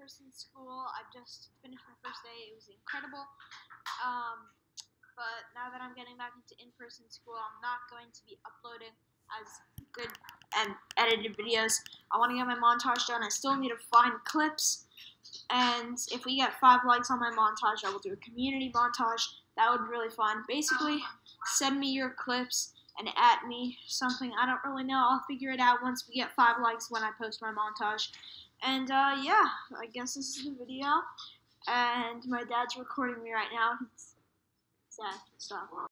in-person school. I've just finished my first day. It was incredible. But now that I'm getting back into in-person school, I'm not going to be uploading as good and edited videos. I want to get my montage done. I still need to find clips. And if we get 5 likes on my montage, I will do a community montage. That would be really fun. Basically, send me your clips and at me something. I don't really know. I'll figure it out once we get 5 likes when I post my montage. And yeah, I guess this is the video. And my dad's recording me right now. Sad. Stop.